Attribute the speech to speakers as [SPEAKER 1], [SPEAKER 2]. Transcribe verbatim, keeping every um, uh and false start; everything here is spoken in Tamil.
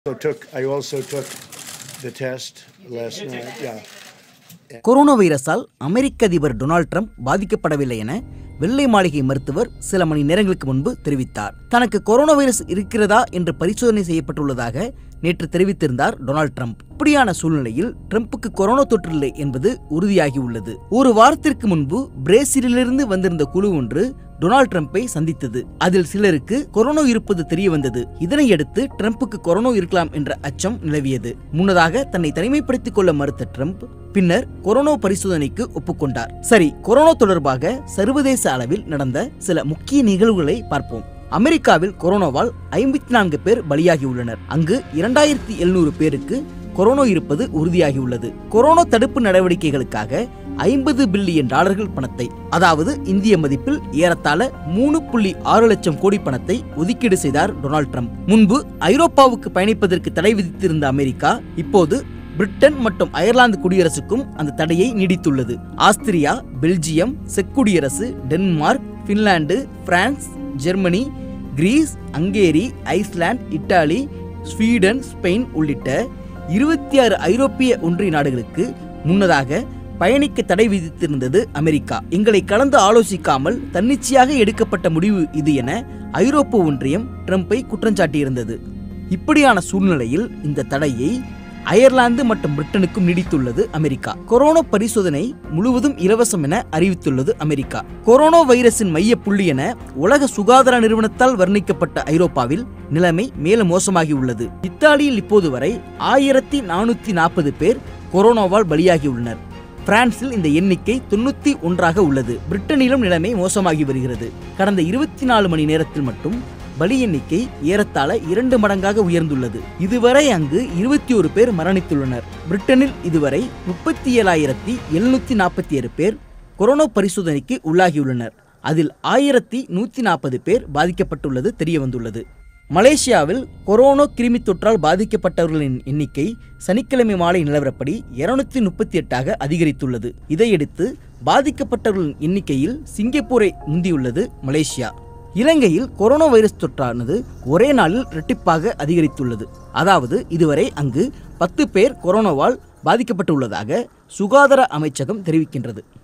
[SPEAKER 1] So took I also took the test last night. Yeah.
[SPEAKER 2] Corona வைரஸால் அமெரிக்க அதிபர் டொனால்ட் ட்ரம்ப் பாதிக்கப்படவில்லை என வெள்ளை மாளிகை மருத்துவர் சில மணி நேரங்களுக்கு முன்பு தெரிவித்தார். தனக்கு கொரோனா வைரஸ் இருக்கிறதா என்று பரிசோதனை செய்யப்பட்டுள்ளதாக நேற்று தெரிவித்திருந்தார் டொனால்ட் ட்ரம்ப். இப்படியான சூழ்நிலையில் ட்ரம்புக்கு கொரோனா தொற்று இல்லை என்பது உறுதியாகியுள்ளது. ஒரு வாரத்திற்கு முன்பு பிரேசிலிலிருந்து வந்திருந்த குழு ஒன்று டொனால்ட் ட்ரம்பை சந்தித்தது. அதில் சிலருக்கு கொரோனா இருப்பது தெரிய வந்தது. இதனையடுத்து ட்ரம்புக்கு கொரோனா இருக்கலாம் என்ற அச்சம் நிலவியது. முன்னதாக தன்னை தனிமைப்படுத்திக் கொள்ள மறுத்த ட்ரம்ப் பின்னர் கொரோனா பரிசோதனைக்கு ஒப்புக்கொண்டார். சரி, கொரோனா தொடர்பாக சர்வதேச அளவில் நடந்த சில முக்கிய நிகழ்வுகளை பார்ப்போம். அமெரிக்காவில் கொரோனாவால் ஐம்பத்தி நான்கு பேர் பலியாகியுள்ளனர். அங்கு இரண்டாயிரத்தி எழுநூறு பேருக்கு கொரோனா இருப்பது உறுதியாகியுள்ளது. கொரோனா தடுப்பு நடவடிக்கைகளுக்காக ஐம்பது பில்லியன் டாலர்கள் பணத்தை, அதாவது இந்திய மதிப்பில் ஏறத்தாழ மூணு புள்ளி ஆறு லட்சம் கோடி பணத்தை ஒதுக்கீடு செய்தார் டொனால்ட் ட்ரம்ப். முன்பு ஐரோப்பாவுக்கு பயணிப்பதற்கு தடை விதித்திருந்த அமெரிக்கா இப்போது பிரிட்டன் மற்றும் அயர்லாந்து குடியரசுக்கும் அந்த தடையை நீடித்துள்ளது. ஆஸ்திரியா, பெல்ஜியம், செக் குடியரசு, Denmark, Finland, France, Germany, Greece, Hungary, Iceland, Italy, Sweden, Spain உள்ளிட்ட இருபத்தி ஆறு ஐரோப்பிய ஒன்றிய நாடுகளுக்கு முன்னதாக பயணிக்க தடை விதித்திருந்தது அமெரிக்கா. எங்களை கலந்து ஆலோசிக்காமல் தன்னிச்சையாக எடுக்கப்பட்ட முடிவு இது என ஐரோப்பிய ஒன்றியம் ட்ரம்பை குற்றஞ்சாட்டியிருந்தது. இப்படியான சூழ்நிலையில் இந்த தடையை அயர்லாந்து மற்றும் பிரிட்டனுக்கும் நீடித்துள்ளது அமெரிக்கா. கொரோனா பரிசோதனை முழுவதும் இலவசம் என அறிவித்துள்ளது அமெரிக்கா. கொரோனா வைரஸின் மைய புள்ளி என உலக சுகாதார நிறுவனத்தால் வர்ணிக்கப்பட்ட ஐரோப்பாவில் நிலைமை மேலும் மோசமாகி உள்ளது. இத்தாலியில் இப்போது வரை ஆயிரத்தி நானூத்தி நாற்பது பேர் கொரோனாவால் பலியாகியுள்ளனர். பிரான்சில் இந்த எண்ணிக்கை தொண்ணூத்தி ஒன்றாக உள்ளது. பிரிட்டனிலும் நிலைமை மோசமாகி வருகிறது. கடந்த இருபத்தி நாலு மணி நேரத்தில் மட்டும் பலி எண்ணிக்கை ஏறத்தாழ இரண்டு மடங்காக உயர்ந்துள்ளது. இதுவரை அங்கு இருபத்தி ஒரு பேர் மரணித்துள்ளனர். பிரிட்டனில் இதுவரை முப்பத்தி ஏழாயிரத்தி எழுநூத்தி நாற்பத்தி ஏழு பேர் கொரோனா பரிசோதனைக்கு உள்ளாகியுள்ளனர். அதில் ஆயிரத்தி நூத்தி நாற்பது பேர் பாதிக்கப்பட்டுள்ளது தெரிய வந்துள்ளது. மலேசியாவில் கொரோனா கிருமி தொற்றால் பாதிக்கப்பட்டவர்களின் எண்ணிக்கை சனிக்கிழமை மாலை நிலவரப்படி இருநூத்தி முப்பத்தி எட்டாக அதிகரித்துள்ளது. இதையடுத்து பாதிக்கப்பட்டவர்களின் எண்ணிக்கையில் சிங்கப்பூரை முந்தியுள்ளது மலேசியா. இலங்கையில் கொரோனா வைரஸ் தொற்றானது ஒரே நாளில் இரட்டிப்பாக அதிகரித்துள்ளது. அதாவது இதுவரை அங்கு பத்து பேர் கொரோனாவால் பாதிக்கப்பட்டுள்ளதாக சுகாதார அமைச்சகம் தெரிவிக்கின்றது.